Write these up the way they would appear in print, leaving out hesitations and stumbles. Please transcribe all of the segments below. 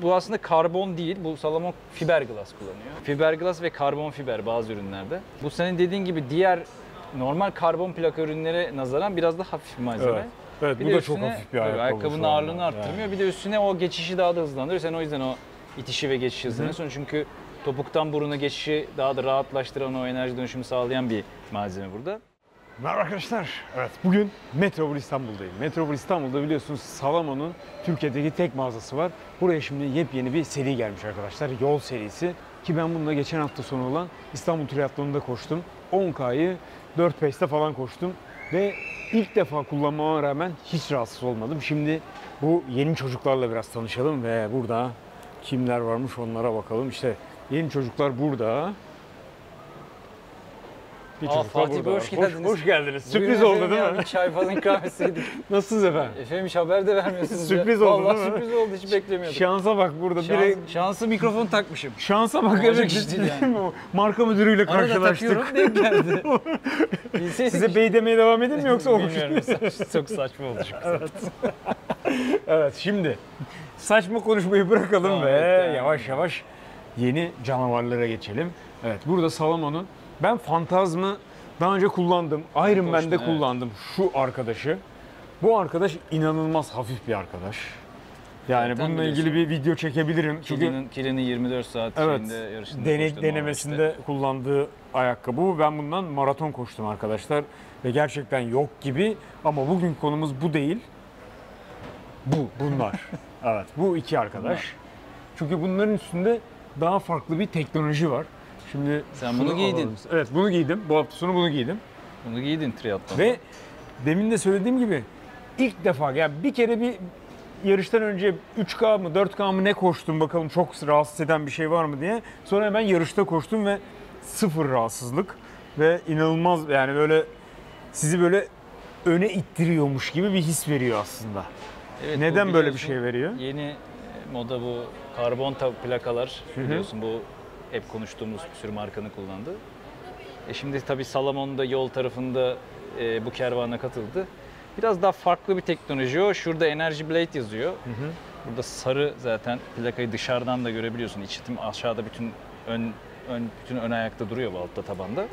Bu aslında karbon değil, bu Salomon fiberglass kullanıyor. Fiberglass ve karbon fiber bazı ürünlerde. Bu senin dediğin gibi diğer normal karbon plaka ürünlere nazaran biraz da hafif bir malzeme. Evet. Evet, bu da çok hafif bir ayakkabı. Ayakkabının ağırlığını arttırmıyor. Yani. Bir de üstüne o geçişi daha da hızlandırıyor. Sen o yüzden o itişi ve geçişi hızlanıyorsun. Çünkü topuktan buruna geçişi daha da rahatlaştıran, o enerji dönüşümü sağlayan bir malzeme burada. Merhaba arkadaşlar. Evet, bugün Metropol İstanbul'dayım. Metropol İstanbul'da biliyorsunuz Salomon'un Türkiye'deki tek mağazası var. Buraya şimdi yepyeni bir seri gelmiş arkadaşlar. Yol serisi. Ki ben bununla geçen hafta sonu olan İstanbul Triathlon'da koştum. 10K'yı 4 pace'te falan koştum. Ve ilk defa kullanmama rağmen hiç rahatsız olmadım. Şimdi bu yeni çocuklarla biraz tanışalım ve burada kimler varmış onlara bakalım. İşte yeni çocuklar burada. Fatih Bey, hoş geldiniz. Hoş geldiniz. Sürpriz oldu değil mi? Bir çay falan ikram etseydik. Nasılsınız efendim? Efendim hiç haber de vermiyorsunuz. Sürpriz oldu Vallahi değil mi? sürpriz oldu, hiç beklemiyordum. Şansa bak burada. Şansı mikrofon takmışım. Şansa bak, evet. Yani. Marka müdürüyle karşılaştık. Arada takıyorum, denk geldi. Size bey demeye devam edin mi yoksa o bilmiyorum, çok saçma oldu çünkü. Evet. Evet, şimdi saçma konuşmayı bırakalım ve yavaş yavaş yeni canavarlara geçelim. Evet, burada Salomon'un, ben Fantazm'ı daha önce kullandım. Iron Man'de kullandım şu arkadaşı. Bu arkadaş inanılmaz hafif bir arkadaş. Yani bununla ilgili bir video çekebilirim. Kili'nin 24 saat şeyinde yarışında denemesinde işte kullandığı ayakkabı bu. Ben bundan maraton koştum arkadaşlar. Ve gerçekten yok gibi. Ama bugün konumuz bu değil. Bunlar. Evet, bu iki arkadaş. Çünkü bunların üstünde daha farklı bir teknoloji var. Şimdi sen bunu giydin. Alalım. Evet, bunu giydim. Bu hafta sonu bunu giydim. Bunu giydin triatlonda. Ve demin de söylediğim gibi ilk defa, yani bir kere bir yarıştan önce 3K mı 4K mı ne koştum bakalım çok rahatsız eden bir şey var mı diye. Sonra hemen yarışta koştum ve sıfır rahatsızlık ve inanılmaz, yani böyle sizi böyle öne ittiriyormuş gibi bir his veriyor aslında. Evet, neden böyle bir şey veriyor? Yeni moda bu karbon plakalar, biliyorsun, bu hep konuştuğumuz bir sürü markanın kullandığı. Şimdi tabii Salomon da yol tarafında bu kervana katıldı. Biraz daha farklı bir teknoloji o. Şurada Energy Blade yazıyor. Burada sarı zaten plakayı dışarıdan da görebiliyorsun. İçitim aşağıda bütün ön ayakta duruyor, bu altta tabanda.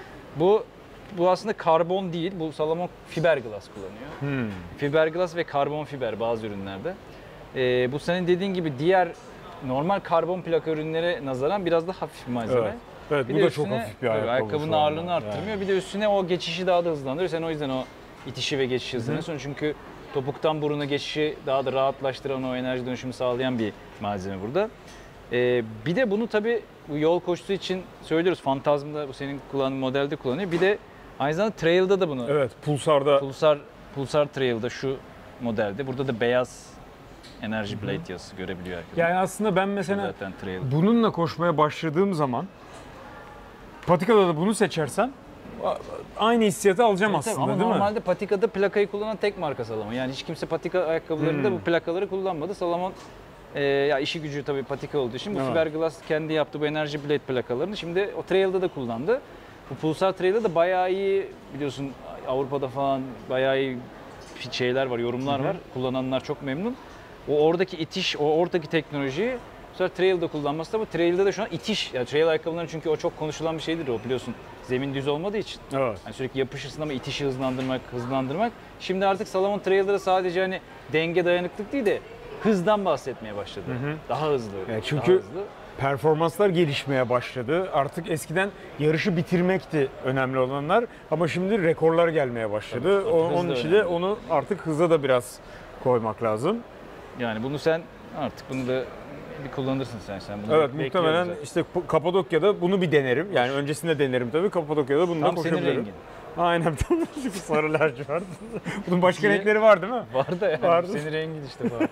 Bu aslında karbon değil, bu Salomon fiberglass kullanıyor. Fiberglass ve karbon fiber bazı ürünlerde. Bu senin dediğin gibi diğer normal karbon plaka ürünlere nazaran biraz da hafif bir malzeme. Evet. Evet, bu da çok hafif bir ayakkabı. Ayakkabının ağırlığını arttırmıyor. Yani. Bir de üstüne o geçişi daha da hızlandırıyor. Sen o yüzden o itişi ve geçişi hızlanıyorsun. Çünkü topuktan buruna geçişi daha da rahatlaştıran, o enerji dönüşümü sağlayan bir malzeme burada. Bir de bunu tabii bu yol koştuğu için söylüyoruz. Fantazm'da, bu senin kullandığın modelde kullanıyor. Bir de aynı zamanda Trail'da da bunu. Evet, Pulsar'da. Pulsar Trail'da şu modelde. Burada da beyaz Energy Blade yazısı görebiliyor herkes. Yani aslında ben mesela bununla koşmaya başladığım zaman patikada da bunu seçersem aynı hissiyatı alacağım aslında, ama değil mi? Normalde patikada plakayı kullanan tek marka Salomon. Yani hiç kimse patika ayakkabılarında bu plakaları kullanmadı. Salomon ya işi gücü tabii patika olduğu için bu fiberglass kendi yaptığı bu Energy Blade plakalarını şimdi o Trail'da da kullandı. Bu Pulsar Trail'da da bayağı iyi, biliyorsun Avrupa'da falan bayağı iyi şeyler var, yorumlar var. Kullananlar çok memnun. Oradaki itiş, oradaki teknolojiyi bu sefer Trail'da kullanması da, bu Trail'da da şu an itiş. Yani Trail ayakkabıların, çünkü o çok konuşulan bir şeydir o, biliyorsun. Zemin düz olmadığı için. Evet. Yani sürekli yapışırsın ama itişi hızlandırmak. Şimdi artık Salomon Trail'da sadece hani denge, dayanıklık değil de hızdan bahsetmeye başladı. Daha hızlı. Yani çünkü performanslar gelişmeye başladı. Artık eskiden yarışı bitirmekti önemli olanlar ama şimdi rekorlar gelmeye başladı. Onun için de onu artık hıza da biraz koymak lazım. Yani bunu sen artık bunu da bir kullanırsın sen. Bunu evet, muhtemelen işte Kapadokya'da bunu bir denerim. Yani öncesinde denerim tabii. Kapadokya'da bunu da koşabilirim. Senin rengin. Aynen. Sarı lacivert. Bunun başka renkleri var değil mi? Var da yani. Vardı. Senin rengin işte falan.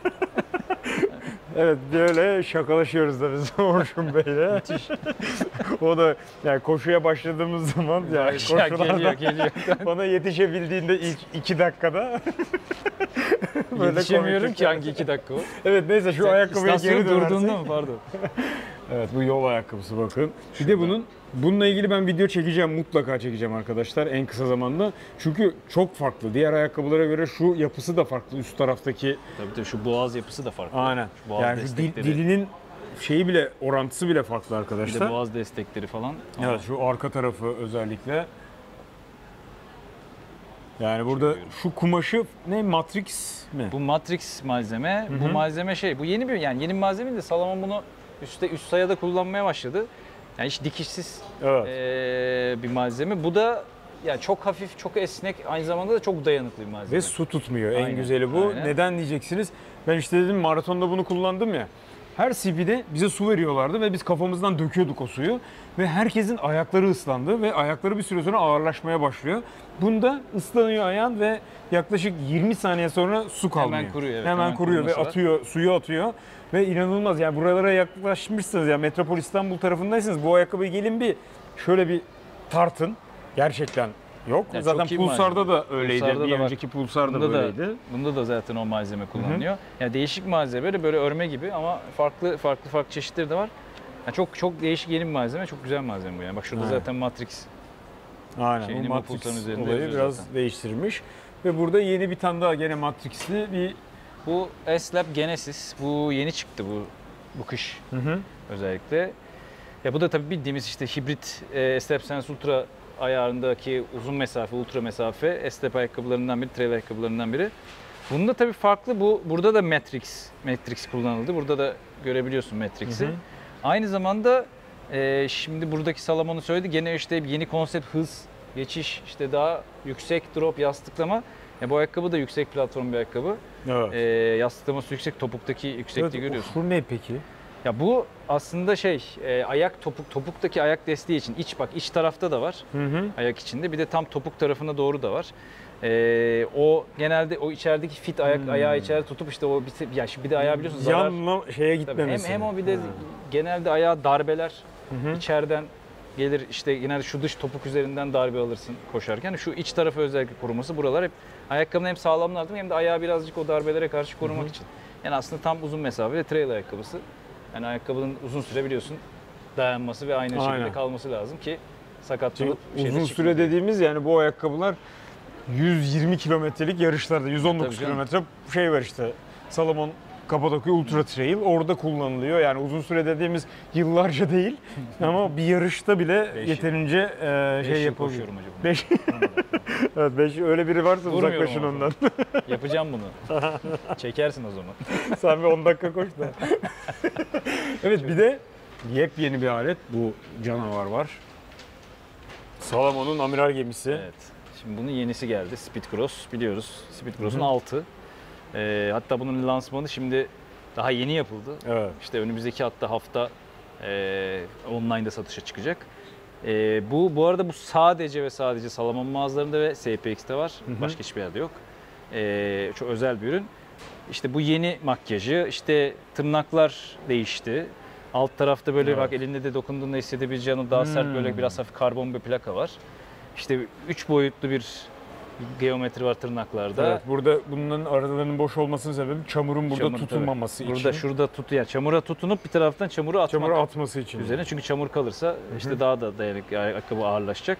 Evet, böyle şakalaşıyoruz da biz Orçun Bey'le. Müthiş. O da yani koşuya başladığımız zaman yani koşularda geliyor. bana yetişebildiğinde ilk 2 dakikada yetişemiyorum ki hangi 2 dakika o? Evet, neyse şu ayakkabıya geri dönersek. durduğunda mı, pardon? Evet, bu yol ayakkabısı bakın. Bir de bununla ilgili ben video çekeceğim, mutlaka çekeceğim arkadaşlar en kısa zamanda. Çünkü çok farklı. Diğer ayakkabılara göre şu yapısı da farklı, üst taraftaki. Tabii şu boğaz yapısı da farklı. Aynen. Şu boğaz Yani destekleri. dilinin şeyi bile, orantısı bile farklı Bir arkadaşlar. de boğaz destekleri falan. Evet, şu arka tarafı özellikle. Yani burada şu kumaşı ne, Matrix mi? Bu Matrix malzeme. Bu malzeme bu yeni bir malzeme de Salomon bunu üst sayıda kullanmaya başladı. Yani hiç dikişsiz Evet. Bir malzeme. Bu da yani çok hafif, çok esnek, aynı zamanda da çok dayanıklı bir malzeme. Ve su tutmuyor. En Aynen, güzeli bu. aynen. Neden diyeceksiniz? Ben işte dedim, maratonda bunu kullandım ya. Her CP'de bize su veriyorlardı ve biz kafamızdan döküyorduk o suyu. Ve herkesin ayakları ıslandı ve ayakları bir süre sonra ağırlaşmaya başlıyor. Bunda ıslanıyor ayağın ve yaklaşık 20 saniye sonra su kalmıyor. Hemen kuruyor, evet. Hemen kuruyor ve kuruması var. suyu atıyor. Ve inanılmaz, yani buralara yaklaşmışsınız ya, Metropol İstanbul tarafındaysanız bu ayakkabıyı gelin bir şöyle bir tartın. Gerçekten yok. Yani zaten çok iyi Pulsar'da malzeme. da öyleydi. Pulsar'da bir da bak, önceki Pulsar'da böyleydi. Bunda da zaten o malzeme kullanılıyor. Yani değişik malzeme, böyle örme gibi ama farklı çeşitleri de var. Yani çok değişik yeni bir malzeme, çok güzel malzeme bu yani. Bak şurada zaten Matrix Aynen. şeyini, Bu bu Pulsar'ın Matrix üzerinde olayı yazıyor biraz zaten. değiştirmiş. Ve burada yeni bir tane daha gene Matrix'li bir... Bu S-Lab Genesis. Bu yeni çıktı bu kış özellikle. Ya bu da tabii bildiğimiz işte hibrit S-Lab Sense Ultra ayarındaki uzun mesafe, ultra mesafe S-Lab ayakkabılarından biri, trail ayakkabılarından biri. Bunda tabii farklı. Burada da Matrix kullanıldı. Burada da görebiliyorsun Matrix'i. Aynı zamanda şimdi buradaki Salomon'u söyledi. Gene işte yeni konsept, hız, geçiş, işte daha yüksek drop, yastıklama. Bu ayakkabı da yüksek platform bir ayakkabı. Evet. Yastıklaması yüksek, topuktaki yüksekliği görüyorsun. Şu ne peki? Ya bu aslında ayak topuktaki ayak desteği için iç tarafta da var. Ayak içinde. Bir de tam topuk tarafına doğru da var. O genelde o içerideki fit ayağı içeride tutup işte o bir de ayağı biliyorsun zarar. Yanla şeye gitmemesi. Hem o bir de genelde ayağa darbeler içeriden gelir, işte genelde şu dış topuk üzerinden darbe alırsın koşarken. Şu iç tarafı özellikle koruması, buralar hep ayakkabının hem sağlamlardır hem de ayağı birazcık o darbelere karşı korumak için. Yani aslında tam uzun mesafe ve trail ayakkabısı. Yani ayakkabının uzun süre biliyorsun dayanması ve aynı şekilde kalması lazım ki sakatlanıp uzun süre dediğimiz, yani bu ayakkabılar 120 kilometrelik yarışlarda, 119 kilometre var işte. Salomon Kapadokya Ultra Trail orada kullanılıyor. Yani uzun süre dediğimiz yıllarca değil ama bir yarışta bile yeterince yapabiliyor. Acaba. 5 evet, 5 öyle biri varsa uzaklaşın ondan. Yapacağım bunu. Çekersin o zaman. Sen bir 10 dakika koş da. Evet, bir de yepyeni bir alet, bu canavar var. Salomon'un amiral gemisi. Evet. Şimdi bunun yenisi geldi. Speedcross biliyoruz. Speedcross'un altı. Hatta bunun lansmanı şimdi daha yeni yapıldı. Evet. İşte önümüzdeki hafta online'da satışa çıkacak. Bu arada bu sadece ve sadece Salomon mağazalarında ve SPX'te var. Başka hiçbir yerde yok. Çok özel bir ürün. İşte bu yeni makyajı, işte tırnaklar değişti. Alt tarafta böyle bak elinde de dokunduğunda hissedebileceğin o daha sert böyle biraz hafif karbon bir plaka var. İşte 3 boyutlu bir geometri var tırnaklarda. Evet, burada bunların aralarının boş olmasının sebebi çamurun burada tutulmaması için. Burada şurada yani çamura tutunup bir taraftan çamuru atması için. Üzerine, çünkü çamur kalırsa işte daha da dayanıklı, ayakkabı ağırlaşacak.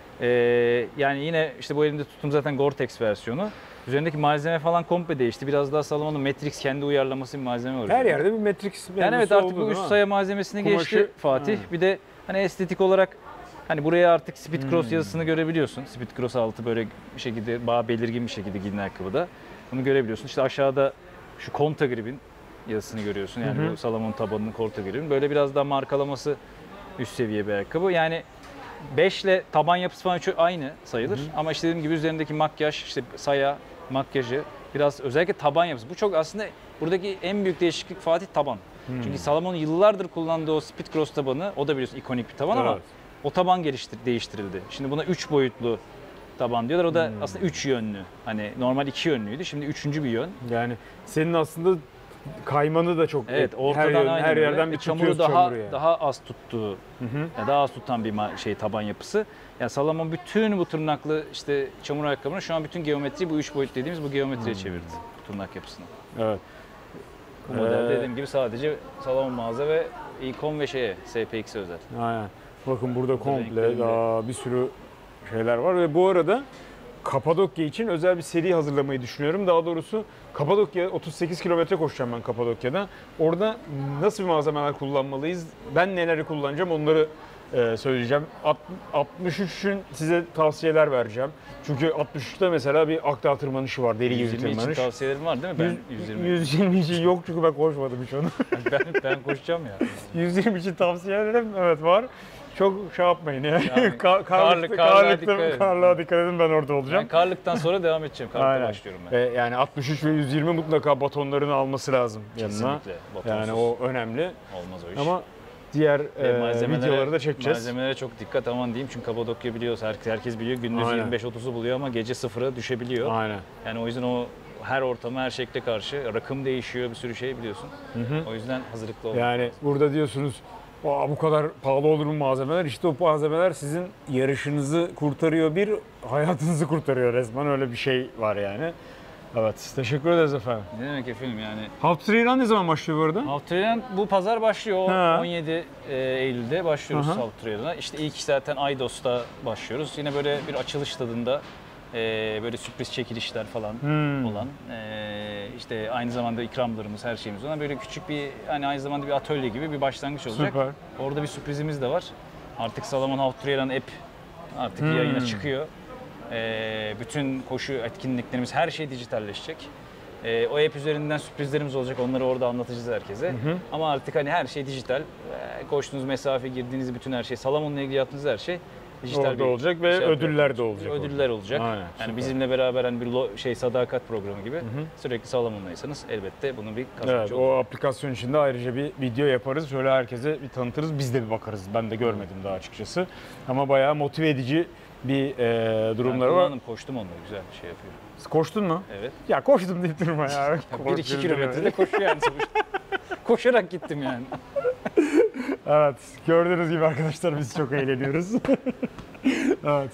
Yani yine işte bu elimde tuttuğum zaten Gore-Tex versiyonu. Üzerindeki malzeme falan komple değişti. Biraz daha Salomon'un Matrix kendi uyarlaması bir malzeme var. Her yerde bir Matrix. Yani evet, artık bu üst saya malzemesini geçti Fatih. Bir de hani estetik olarak hani buraya artık Speedcross yazısını görebiliyorsun. Speedcross altı böyle bir şekilde daha belirgin bir şekilde giyinen ayakkabıda. Bunu görebiliyorsun. İşte aşağıda şu Contagrip'in yazısını görüyorsun. Yani bu Salomon tabanının Contagrip'in. Böyle biraz daha markalaması üst seviye bir ayakkabı. Yani 5 ile taban yapısı falan aynı sayılır. Ama işte dediğim gibi üzerindeki makyaj, işte saya, makyajı, biraz özellikle taban yapısı. Bu çok aslında buradaki en büyük değişiklik Fatih, taban. Çünkü Salomon'un yıllardır kullandığı o Speedcross tabanı, o da biliyorsun ikonik bir taban ama o taban değiştirildi. Şimdi buna 3 boyutlu taban diyorlar. O da aslında 3 yönlü. Hani normal 2 yönlüydü. Şimdi 3. bir yön. Yani senin aslında kaymanı da çok ortadan her yerden bir çamuru daha az tuttuğu, yani daha az tutan bir taban yapısı. Yani Salomon bütün bu tırnaklı işte çamur ayakkabını şu an bütün geometriyi bu 3 boyut dediğimiz bu geometriye çevirdi, tırnak yapısını. Evet. Bu model dediğim gibi sadece Salomon mağaza ve Icon ve SPX'e özel. Aynen. Bakın burada komple renklerinde. daha bir sürü şeyler var ve bu arada Kapadokya için özel bir seri hazırlamayı düşünüyorum. Daha doğrusu Kapadokya 38 kilometre koşacağım ben Kapadokya'da. Orada nasıl bir malzemeler kullanmalıyız, ben neleri kullanacağım onları söyleyeceğim. 63'ün size tavsiyeler vereceğim. Çünkü 63'te mesela bir Akdağ tırmanışı var, deli gibi 120 için tırmanış. tavsiyelerim var değil mi? Ben 120. 120 için yok çünkü ben koşmadım hiç onu. ben koşacağım ya. 120 için tavsiyelerim evet var. Çok şey yapmayın ya. Yani Karlığa dikkat edin, ben orada olacağım. Ben karlıktan sonra devam edeceğim. Karlıkta Aynen. başlıyorum ben. Yani 63 ve 120 mutlaka batonlarını alması lazım yanına. Kesinlikle. Batonsuz Yani o önemli. olmaz o iş. Ama diğer videoları da çekeceğiz. Malzemelere çok dikkat aman diyeyim çünkü Kapadokya biliyoruz, herkes biliyor. Gündüz Aynen. 25-30'u buluyor ama gece 0'a düşebiliyor. Aynen. Yani o yüzden o her ortama, her şekle karşı rakım değişiyor, bir sürü şey biliyorsun. O yüzden hazırlıklı olmak Yani lazım. burada diyorsunuz bu kadar pahalı olur mu malzemeler? İşte o malzemeler sizin yarışınızı kurtarıyor, bir hayatınızı kurtarıyor resmen, öyle bir şey var yani. Evet, teşekkür ederiz efendim. Ne demek efendim yani. Half Trail ne zaman başlıyor bu arada? Half Trail'den bu pazar başlıyor. Ha. 17 Eylül'de başlıyoruz Aha. Half Trail'den. İşte ilk zaten Aydos'ta başlıyoruz. Yine böyle bir açılış tadında böyle sürpriz çekilişler falan olan. İşte aynı zamanda ikramlarımız, her şeyimiz olan böyle küçük bir, hani aynı zamanda bir atölye gibi bir başlangıç olacak. Süper. Orada bir sürprizimiz de var. Artık Salomon Half Trail'den app artık yayına çıkıyor. Bütün koşu etkinliklerimiz, her şey dijitalleşecek. O app üzerinden sürprizlerimiz olacak. Onları orada anlatacağız herkese. Ama artık hani her şey dijital. Koştuğunuz mesafe, girdiğiniz bütün her şey, Salomon'la ilgili yaptığınız her şey dijital Orada olacak ve şey ödüller de olacak. Ödüller olacak. Aynen, Yani süper. bizimle beraber hani bir sadakat programı gibi sürekli Salomon'daysanız elbette bunun bir Evet, kazancı o olur. aplikasyon içinde ayrıca bir video yaparız. Şöyle herkese bir tanıtırız. Biz de bir bakarız. Ben de görmedim daha açıkçası. Ama bayağı motive edici bir durumları var. Koştum onunla, güzel bir şey yapıyor. Koştun mu? Evet. Ya koştum deyip durma ya. 1-2 kilometrede koşuyor yani sonuçta. Koşarak gittim yani. Evet, gördüğünüz gibi arkadaşlar biz çok eğleniyoruz. Evet.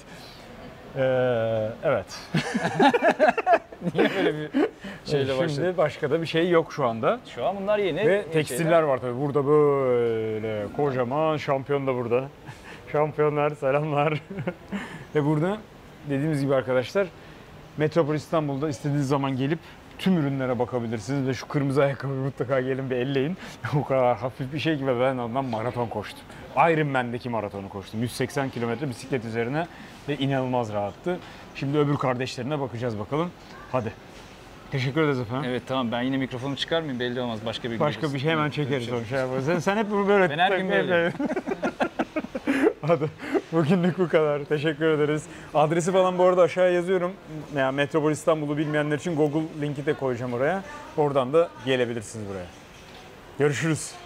Evet. Niye böyle bir şeyle başladık? Şimdi başka da bir şey yok şu anda. Şu an bunlar yeni. Ve tekstiller var tabii. Burada böyle kocaman şampiyon da burada. Şampiyonlar, selamlar. Ve burada dediğimiz gibi arkadaşlar, Metropol İstanbul'da istediğiniz zaman gelip tüm ürünlere bakabilirsiniz ve şu kırmızı ayakkabıyı mutlaka gelin bir elleyin. O kadar hafif bir şey ki ben ondan maraton koştum. Ironman'deki maratonu koştum. 180 kilometre bisiklet üzerine ve inanılmaz rahattı. Şimdi öbür kardeşlerine bakacağız bakalım. Hadi. Teşekkür ederiz efendim. Evet tamam, ben yine mikrofonu çıkarmayayım, belli olmaz. Başka bir Başka bir şey hemen çekeriz onu. Şey yaparız. Sen hep bunu böyle... Ben her gün böyle. Hadi bugünlük bu kadar. Teşekkür ederiz. Adresi falan bu arada aşağıya yazıyorum. Yani Metropol İstanbul'u bilmeyenler için Google linki de koyacağım oraya. Oradan da gelebilirsiniz buraya. Görüşürüz.